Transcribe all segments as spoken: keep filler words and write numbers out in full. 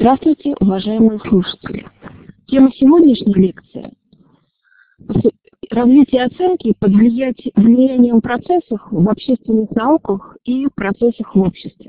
Здравствуйте, уважаемые слушатели. Тема сегодняшней лекции – развитие оценки под влиянием процессов в общественных науках и процессах в обществе.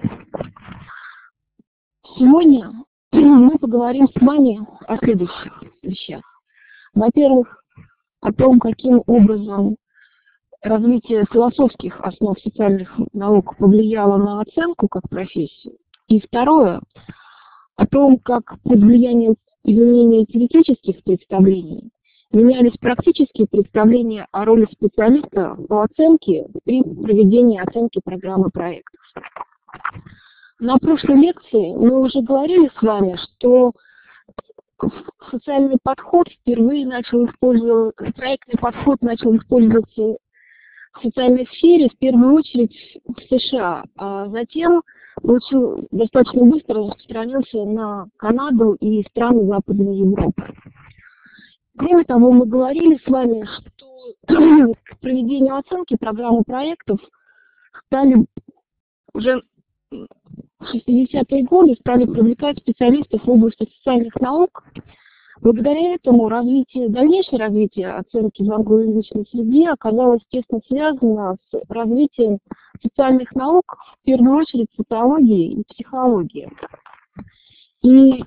Сегодня мы поговорим с вами о следующих вещах. Во-первых, о том, каким образом развитие философских основ социальных наук повлияло на оценку как профессию. И второе, о том, как под влиянием изменения теоретических представлений менялись практические представления о роли специалиста по оценке при проведении оценки программы проектов. На прошлой лекции мы уже говорили с вами, что социальный подход впервые начал использоваться, проектный подход начал использоваться в социальной сфере в первую очередь в США, а затем получил, достаточно быстро распространился на Канаду и страны Западной Европы. Кроме того, мы говорили с вами, что к проведению оценки программы проектов стали уже в шестидесятые годы стали привлекать специалистов в области социальных наук. Благодаря этому развитие, дальнейшее развитие оценки в англоязычной среде оказалось тесно связано с развитием социальных наук, в первую очередь социологии и психологии. И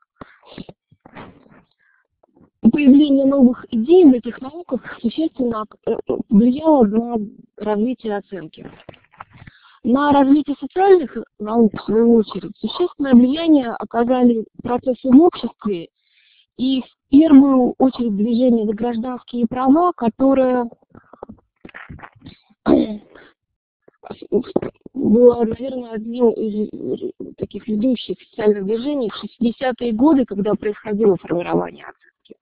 появление новых идей в этих науках существенно влияло на развитие оценки. На развитие социальных наук, в свою очередь, существенное влияние оказали процессы в обществе и в первую очередь движение за гражданские права, которое было, наверное, одним из таких ведущих социальных движений в шестидесятые годы, когда происходило формирование оценки.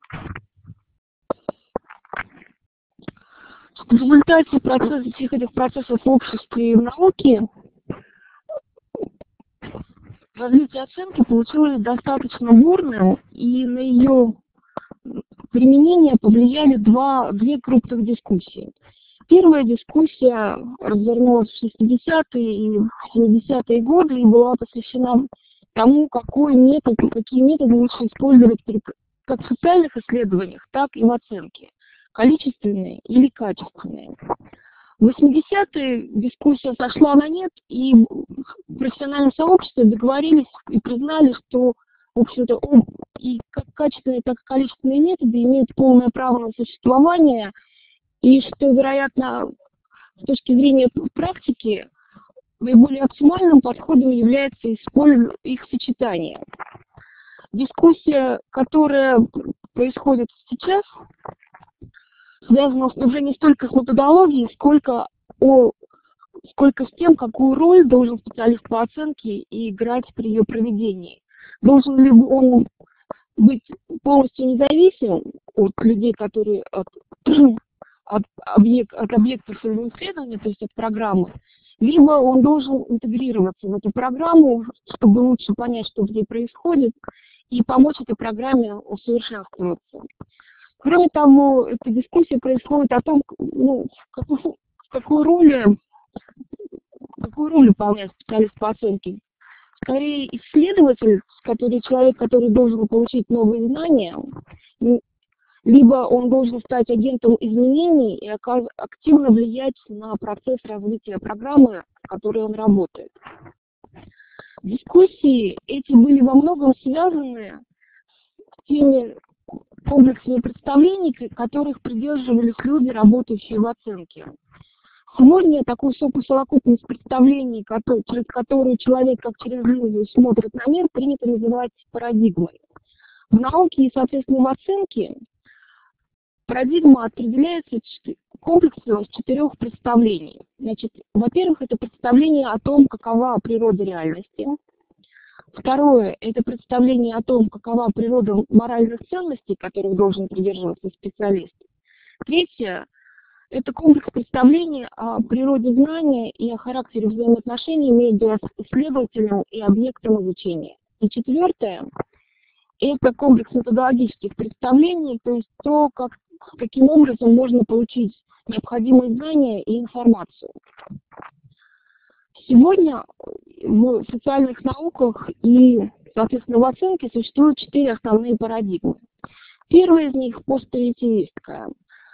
В результате процесса, всех этих процессов в обществе и в науке развитие оценки получилось достаточно бурным, и на ее применение повлияли два, две крупных дискуссии. Первая дискуссия развернулась в шестидесятые и семидесятые годы и была посвящена тому, какой метод, какие методы лучше использовать как в социальных исследованиях, так и в оценке. Количественные или качественные. В восьмидесятые дискуссия сошла на нет, и в профессиональном сообществе договорились и признали, что, в общем-то, и как качественные, так и количественные методы имеют полное право на существование, и что, вероятно, с точки зрения практики, наиболее оптимальным подходом является их сочетание. Дискуссия, которая происходит сейчас, связано уже не столько с методологией, сколько, о, сколько с тем, какую роль должен специалист по оценке играть при ее проведении. Должен ли он быть полностью независим от людей, которые от, от, объект, от объектов своего исследования, то есть от программы, либо он должен интегрироваться в эту программу, чтобы лучше понять, что в ней происходит, и помочь этой программе усовершенствоваться. Кроме того, эта дискуссия происходит о том, ну, какую, какую, роль, какую роль выполняет специалист по оценке. Скорее, исследователь, который, человек, который должен получить новые знания, либо он должен стать агентом изменений и активно влиять на процесс развития программы, в которой он работает. Дискуссии эти были во многом связаны с теми комплексные представлений, которых придерживались люди, работающие в оценке. Сегодня такую совокупность представлений, который, через которую человек как через линзу смотрит на мир, принято называть парадигмой. В науке и, соответственно, в оценке парадигма определяется комплексом из четырех представлений. Значит, во-первых, это представление о том, какова природа реальности. Второе – это представление о том, какова природа моральных ценностей, которых должен придерживаться специалист. Третье – это комплекс представлений о природе знания и о характере взаимоотношений между исследователем и объектом изучения. И четвертое – это комплекс методологических представлений, то есть то, как, каким образом можно получить необходимые знания и информацию. Сегодня в социальных науках и соответственно, в оценке существуют четыре основные парадигмы. Первая из них – постпозитивистская.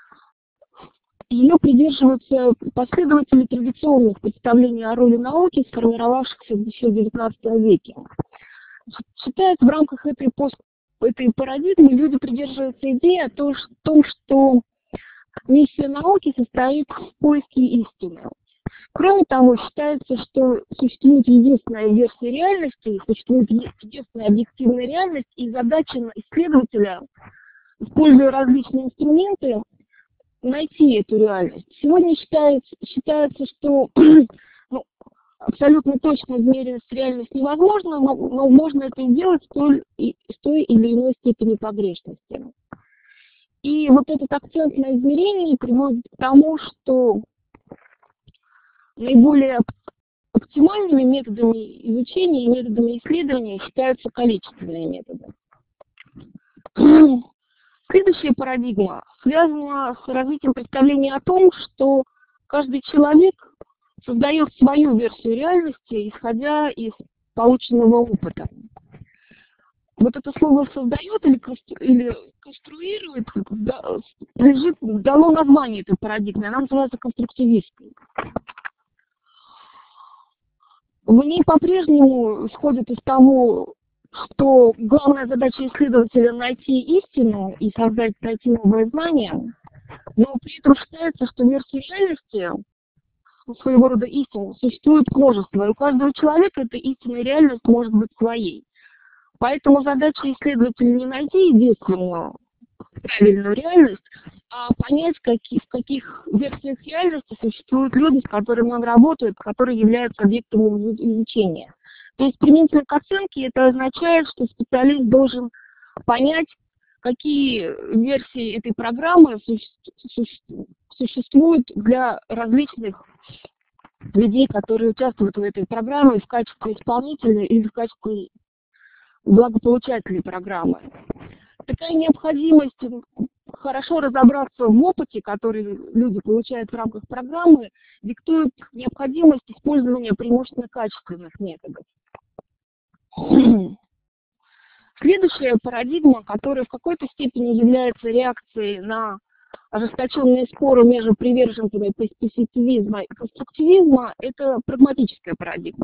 Ее придерживаются последователи традиционных представлений о роли науки, сформировавшихся еще в девятнадцатом веке. Считается, в рамках этой, пост, этой парадигмы люди придерживаются идеи о том, что миссия науки состоит в поиске истины. Кроме того, считается, что существует единственная версия реальности, существует единственная объективная реальность, и задача исследователя, используя различные инструменты, найти эту реальность. Сегодня считается, считается что ну, абсолютно точно измеренность реальность невозможна, но, но можно это делать с той, с той или иной степени погрешности. И вот этот акцент на измерении приводит к тому, что наиболее оптимальными методами изучения и методами исследования считаются количественные методы. Следующая парадигма связана с развитием представления о том, что каждый человек создает свою версию реальности, исходя из полученного опыта. Вот это слово «создает» или, или «конструирует» лежит, дало название этой парадигме, она называется конструктивистской. В ней по-прежнему исходит из того, что главная задача исследователя — найти истину и создать, найти новое знание, но при этом считается, что версии реальности, своего рода истины, существует множество, и у каждого человека эта истинная реальность может быть своей. Поэтому задача исследователя не найти единственную правильную реальность, а понять, какие, в каких версиях реальности существуют люди, с которыми он работает, которые являются объектом изучения. То есть применительно к оценке это означает, что специалист должен понять, какие версии этой программы существуют для различных людей, которые участвуют в этой программе в качестве исполнителя или в качестве благополучателей программы. Такая необходимость хорошо разобраться в опыте, который люди получают в рамках программы, диктует необходимость использования преимущественно качественных методов. Следующая парадигма, которая в какой-то степени является реакцией на ожесточенные споры между приверженцами позитивизма и конструктивизма, это прагматическая парадигма.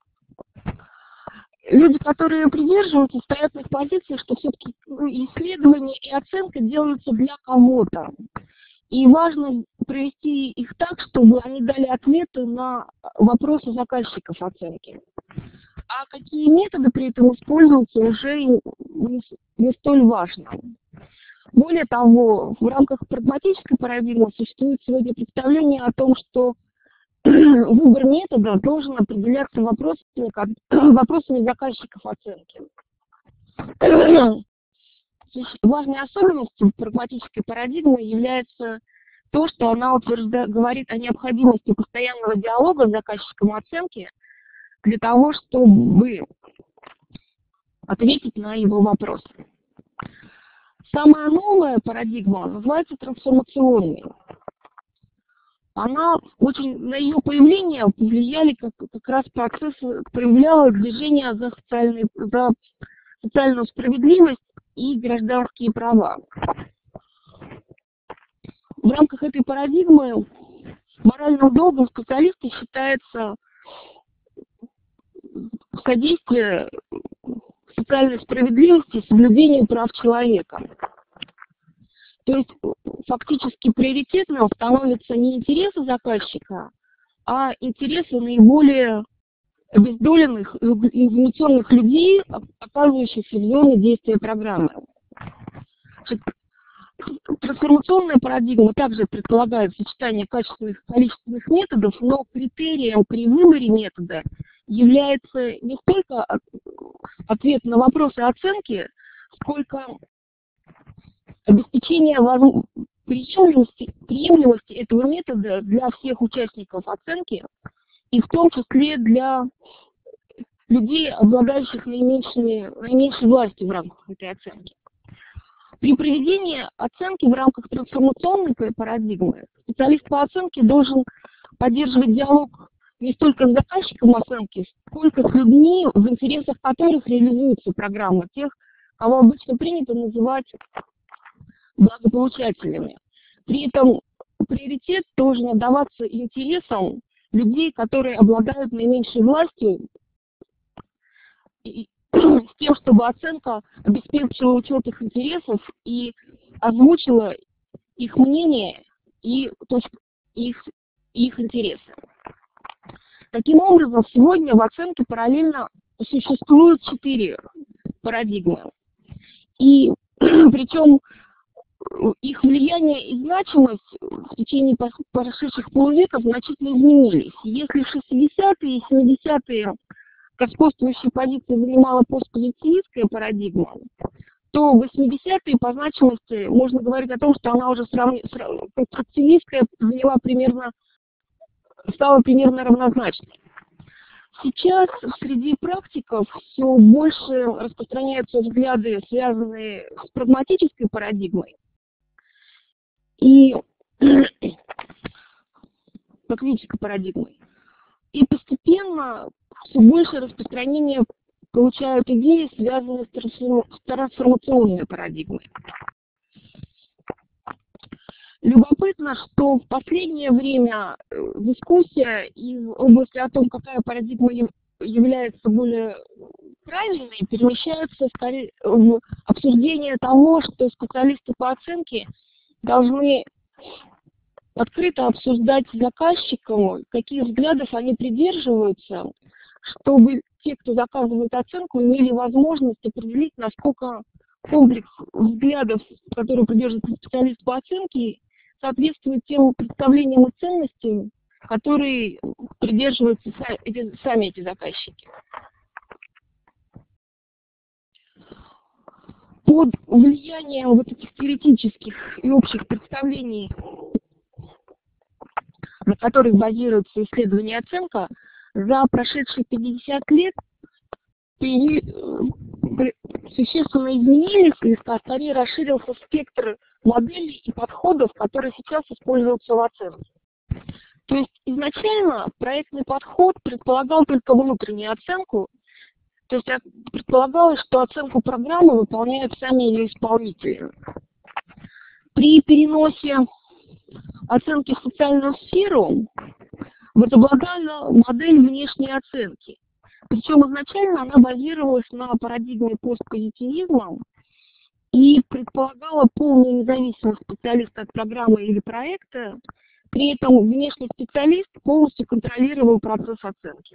Люди, которые придерживаются, стоят на их позиции, что все-таки исследования и оценка делаются для кого-то. И важно провести их так, чтобы они дали ответы на вопросы заказчиков оценки. А какие методы при этом используются, уже не, не столь важно. Более того, в рамках прагматической парадигмы существует сегодня представление о том, что выбор метода должен определяться вопросами, вопросами заказчиков оценки. Важной особенностью прагматической парадигмы является то, что она утверждает, говорит о необходимости постоянного диалога с заказчиком оценки для того, чтобы ответить на его вопросы. Самая новая парадигма называется трансформационной. Она очень, на ее появление повлияли как, как раз процессы, проявляло движение за, социальный, за социальную справедливость и гражданские права. В рамках этой парадигмы моральным долгом специалиста считается содействие социальной справедливости и соблюдению прав человека. То есть фактически приоритетным становятся не интересы заказчика, а интересы наиболее обездоленных, изоляционных людей, оказывающихся в зоне действия программы. Трансформационная парадигма также предполагает сочетание качественных и количественных методов, но критерием при выборе метода является не столько ответ на вопросы оценки, сколько обеспечение приемлемости, приемлемости этого метода для всех участников оценки, и в том числе для людей, обладающих наименьшей, наименьшей властью в рамках этой оценки. При проведении оценки в рамках трансформационной парадигмы специалист по оценке должен поддерживать диалог не столько с заказчиком оценки, сколько с людьми, в интересах которых реализуется программа, тех, кого обычно принято называть благополучателями. При этом приоритет должен отдаваться интересам людей, которые обладают наименьшей властью, и, с тем, чтобы оценка обеспечила учет их интересов и озвучила их мнение и их, их интересы. Таким образом, сегодня в оценке параллельно существуют четыре парадигмы. И причем их влияние и значимость в течение прошедших полувека значительно изменились. Если в шестидесятые и семидесятые господствующие позиции занимала постпозитивистская парадигма, то в восьмидесятые по значимости можно говорить о том, что она уже конструктивистская заняла примерно, стала примерно равнозначной. Сейчас среди практиков все больше распространяются взгляды, связанные с прагматической парадигмой и практической парадигмой. И постепенно все больше распространения получают идеи, связанные с трансформационной парадигмой. Любопытно, что в последнее время дискуссия из области о том, какая парадигма является более правильной, перемещается скорее в обсуждение того, что специалисты по оценке должны открыто обсуждать с заказчиком, каких взглядов они придерживаются, чтобы те, кто заказывает оценку, имели возможность определить, насколько комплекс взглядов, которые придерживается специалист по оценке, соответствует тем представлениям и ценностям, которые придерживаются сами эти заказчики. Под влиянием вот этих теоретических и общих представлений, на которых базируется исследование и оценка, за прошедшие пятьдесят лет существенно изменились, и скорее расширился спектр моделей и подходов, которые сейчас используются в оценке. То есть изначально проектный подход предполагал только внутреннюю оценку, то есть предполагалось, что оценку программы выполняют сами ее исполнители. При переносе оценки в социальную сферу возобладала модель внешней оценки. Причем изначально она базировалась на парадигме постпозитивизма и предполагала полную независимость специалиста от программы или проекта. При этом внешний специалист полностью контролировал процесс оценки.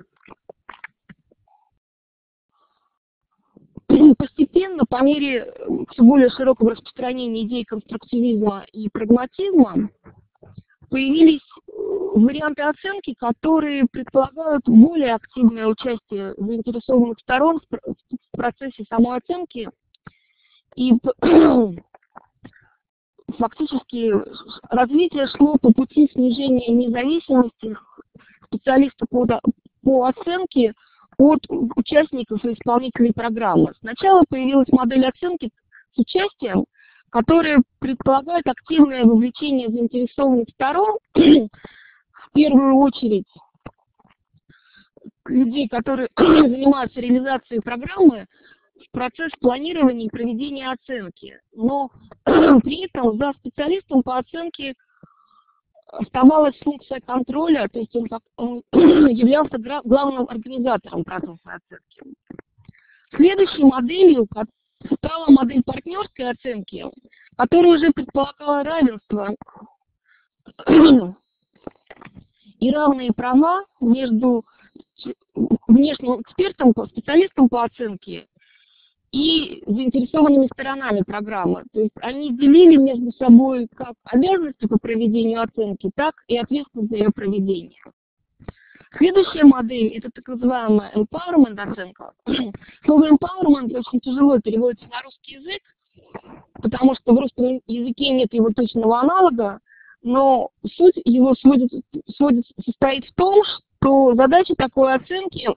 Постепенно, по мере все более широкого распространения идей конструктивизма и прагматизма, появились варианты оценки, которые предполагают более активное участие заинтересованных сторон в процессе самой оценки. И фактически развитие шло по пути снижения независимости специалиста по, по оценке от участников и исполнителей программы. Сначала появилась модель оценки с участием, которая предполагает активное вовлечение заинтересованных сторон, в первую очередь людей, которые занимаются реализацией программы, в процесс планирования и проведения оценки. Но при этом за специалистом по оценке оставалась функция контроля, то есть он, он являлся главным организатором процесса оценки. Следующей моделью стала модель партнерской оценки, которая уже предполагала равенство и равные права между внешним экспертом, специалистом по оценке и заинтересованными сторонами программы. То есть они делили между собой как обязанности по проведению оценки, так и ответственность за ее проведение. Следующая модель – это так называемая empowerment оценка. Слово empowerment очень тяжело переводится на русский язык, потому что в русском языке нет его точного аналога, но суть его сводит, сводит, состоит в том, что задача такой оценки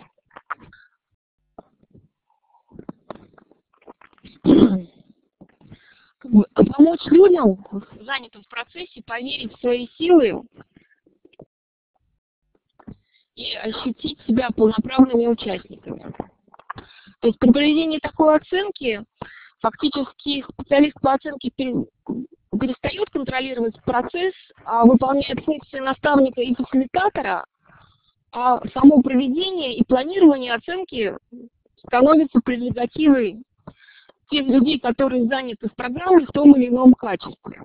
помочь людям, занятым в процессе, поверить в свои силы и ощутить себя полноправными участниками. То есть при проведении такой оценки фактически специалист по оценке перестает контролировать процесс, а выполняет функции наставника и фасилитатора, а само проведение и планирование оценки становится прерогативой тех людей, которые заняты в программе в том или ином качестве.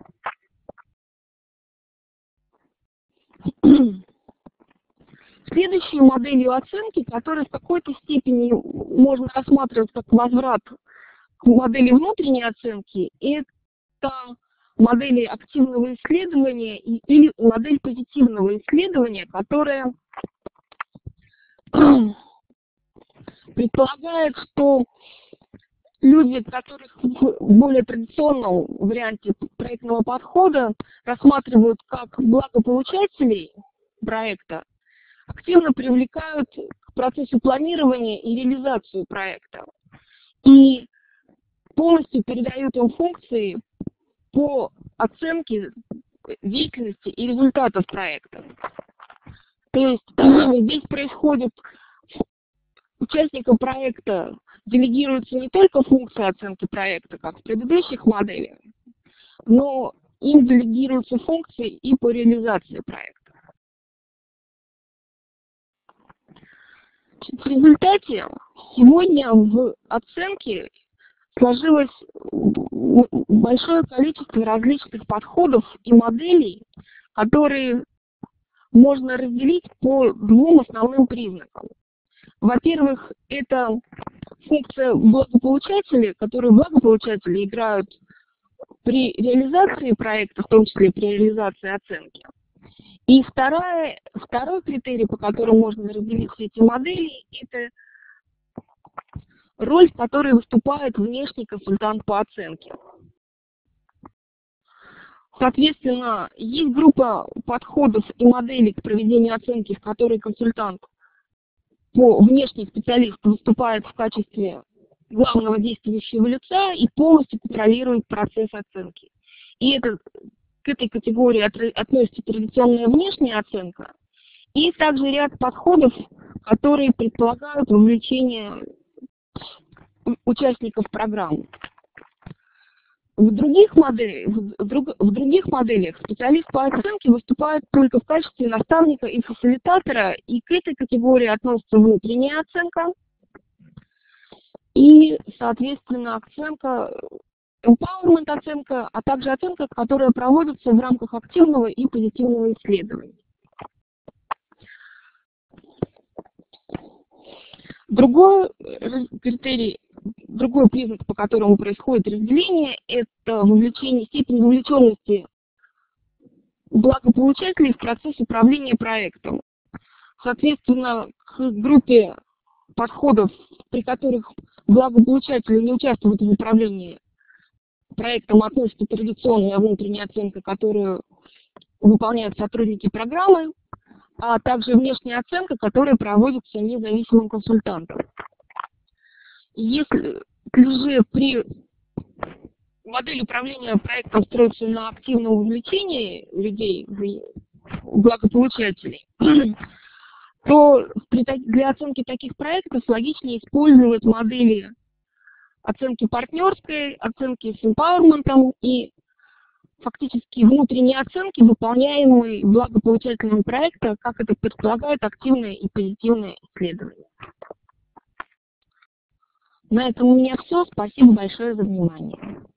Следующей моделью оценки, которая в какой-то степени можно рассматривать как возврат к модели внутренней оценки, это модели активного исследования или модель позитивного исследования, которая предполагает, что люди, которых в более традиционном варианте проектного подхода рассматривают как благополучателей проекта, активно привлекают к процессу планирования и реализацию проекта и полностью передают им функции по оценке деятельности и результатов проекта. То есть здесь происходит, участникам проекта делегируются не только функции оценки проекта, как в предыдущих моделях, но им делегируются функции и по реализации проекта. В результате сегодня в оценке сложилось большое количество различных подходов и моделей, которые можно разделить по двум основным признакам. Во-первых, это функция благополучателей, которые благополучатели играют при реализации проекта, в том числе при реализации оценки. И вторая, второй критерий, по которому можно разделить все эти модели, это роль, в которой выступает внешний консультант по оценке. Соответственно, есть группа подходов и моделей к проведению оценки, в которой консультант по внешний специалист выступает в качестве главного действующего лица и полностью контролирует процесс оценки. И это, к этой категории относится традиционная внешняя оценка и также ряд подходов, которые предполагают вовлечение участников программы. В других, моделях, в, друг, в других моделях специалист по оценке выступает только в качестве наставника и фасилитатора, и к этой категории относится внутренняя оценка и, соответственно, оценка, empowerment оценка, а также оценка, которая проводится в рамках активного и позитивного исследования. Другой критерий, другой признак, по которому происходит разделение, это вовлечение, степень вовлеченности благополучателей в процесс управления проектом. Соответственно, к группе подходов, при которых благополучатели не участвуют в управлении проектом, относится традиционная внутренняя оценка, которую выполняют сотрудники программы, а также внешняя оценка, которая проводится независимым консультантом. Если же при модели управления проектом строится на активном вовлечении людей, благополучателей, то для оценки таких проектов логичнее использовать модели оценки партнерской, оценки с empowerment и фактически внутренние оценки, выполняемые благополучателями проекта, как это предполагает активное и позитивное исследование. На этом у меня все. Спасибо большое за внимание.